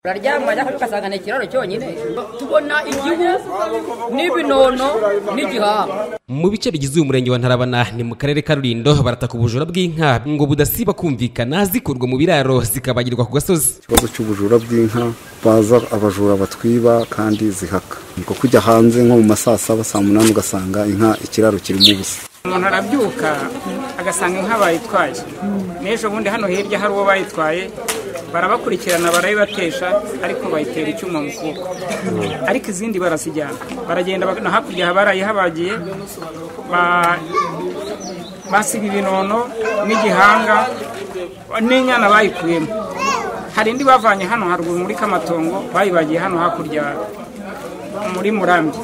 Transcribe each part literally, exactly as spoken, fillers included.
Uraryama ajya ukasangana ikiraro cyonyine tubona igihu n'ibinono n'igihanga. Mu bice bigize umurenge wa Ntarabana ni mu karere ka Rulindo barataka ubujura bw'inka ngo budasiba kumvikana zikurwa mu biraro zikabagirwa ku gasozi. Ikibazo cy'ubujura bw'inka baza abajura batwiba kandi zihaka. Niko kujya hanze nko mu masaa saba saa munani ugasanga inka ikiraro kirimo ubusa. Umuntu arabyuka agasanga inka bayitwaye. N'ejo bundi hano hirya hari uwo bayitwaye barabakurikirana barayibatesha ariko bayitera icyuma mu kuboko. Ariko izindi barasijyana baragenda hakurya barayihabagiye basiga ibinono n'igihanga n'inyana bayikuyemo. Hari indi bavanye hano haruguru muri Kamatongo bayibagiye hano hakurya muri Murambi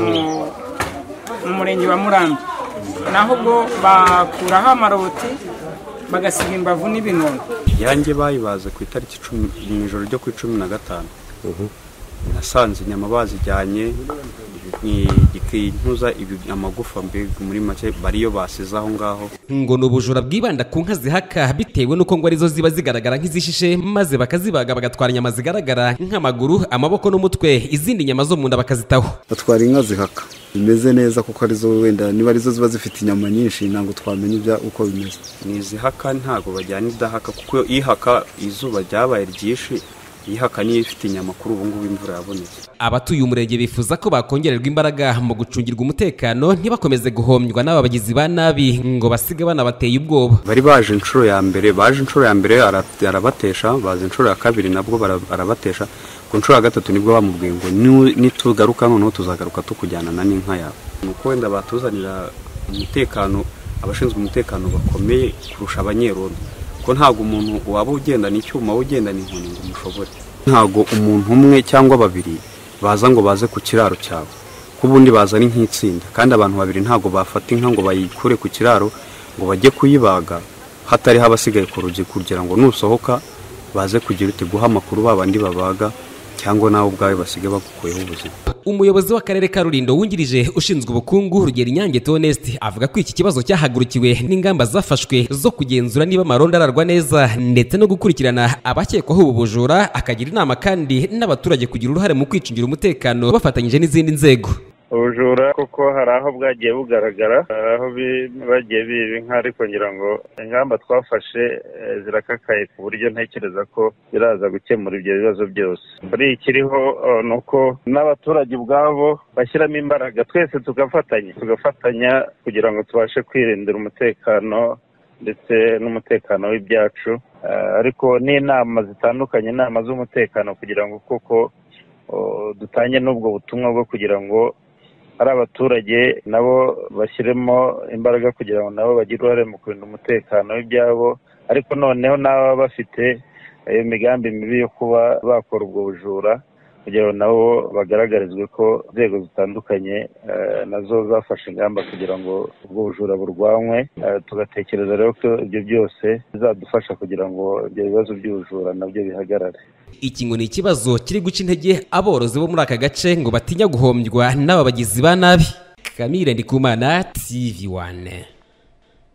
mu murenge wa Murambi, naho ubwo bakuraho amaroti bagasiga imbavu n'ibinono. Yanjye bayibaze ku itariki icumi mu ijoro ryo ku cumi na gatanu. Nasanze inyama bazijyanye ikintuza amagufa mbe muri make bariyo basize aho ngaho. Ngo n'ubujura bwibanda ku nka zihaka bitewe nuko ngo arizo ziba zigaragara nk'izishishe maze bakazibaga bagatwara inyama zigaragara nk'amaguru, amaboko n'umutwe, izindi nyama zo mu nda bakazitaho. Batwara inka zihaka imeze neza kuko arizo wenda niba arizo ziba zifite inyama nyinshi ntabwo twamenya ibya uko bimeze. Ni zihaka ntago bajyana idahaka kuko ihaka izuba ryabaye ryinshi, ihaka niyo ifite inyama kuri ubu ngubu imvura yabonetse. Abatuye umurenge bifuza ko bakongererwa imbaraga mu gucungirwa umutekano ntibakomeze guhomywa n'aba bagizi ba nabi ngo basige banabateye ubwoba. Bari baje inshuro ya mbere baje inshuro ya mbere arabatesha, baje inshuro ya kabiri nabwo arabatesha, ku nshuro ya gatatu nibwo bamubwiye ngo nitugaruka noneho tuzagaruka tukujyana na n'inka yawe. Nuko wenda batuzanira umutekano, abashinzwe umutekano bakomeye kurusha abanyerondo, ko ntago umuntu waba ugendana icyuma ugendana inkoni ngo umushobore. Ntago umuntu umwe cyangwa babiri baza ngo baze ku kiraro cyawe, kubundi baza ni nk'itsinda, kandi abantu babiri ntago bafata inka ngo bayikure ku kiraro ngo bajye kuyibaga hatari habasigaye ku rugi kugira ngo nusohoka baze kugira uti guha amakuru babandi babaga cyangwa nawe ubwawe basige bagukuyeho ubuzima. Umuyobozi w'akarere ka Rulindo wungirije ushinzwe ubukungu Rugeri Nyange Tonesti avuga ko iki kibazo cyahagurukiwe n'ingamba zafashwe zo kugenzura niba amarondo ararwa neza ndetse no gukurikirana abakekwaho ubu bujura, akagira inama kandi n'abaturage kugira uruhare mu kwicungira umutekano bafatanyije n'izindi nzego. Ubujura kuko hari aho bwagiye bugaragara, aho bagiye biba inka, ariko ngira ngo ingamba twafashe zirakakaye ku buryo ntekereza ko biraza gukemura ibyo bibazo byose. Muri ikiriho ni uko n'abaturage ubwabo bashyiramo imbaraga, twese tugafatanya tugafatanya kugira ngo tubashe kwirindira umutekano ndetse n'umutekano w'ibyacu, ariko n'inama zitandukanye, inama z'umutekano kugira ngo koko dutange n'ubwo butumwa bwo kugira ngo ari abaturage nabo bashyiremo imbaraga kugira ngo nabo bagire uruhare mu kurinda umutekano w'ibyabo, ariko noneho n'aba bafite iyo migambi mibi yo kuba bakora ubwo bujura kugira ngo nabo bagaragarizwe ko inzego zitandukanye nazo zafashe ingamba kugira ngo ubwo bujura burwanywe. Tugatekereza rero ko ibyo byose bizadufasha kugira ngo ibyo bibazo by'ubujura nabyo bihagarare. Iki ngo ni ikibazo kiri guca intege aborozi bo muri aka gace ngo batinya guhomywa n'aba bagizi ba nabi. Camille Ndikumana, T V one.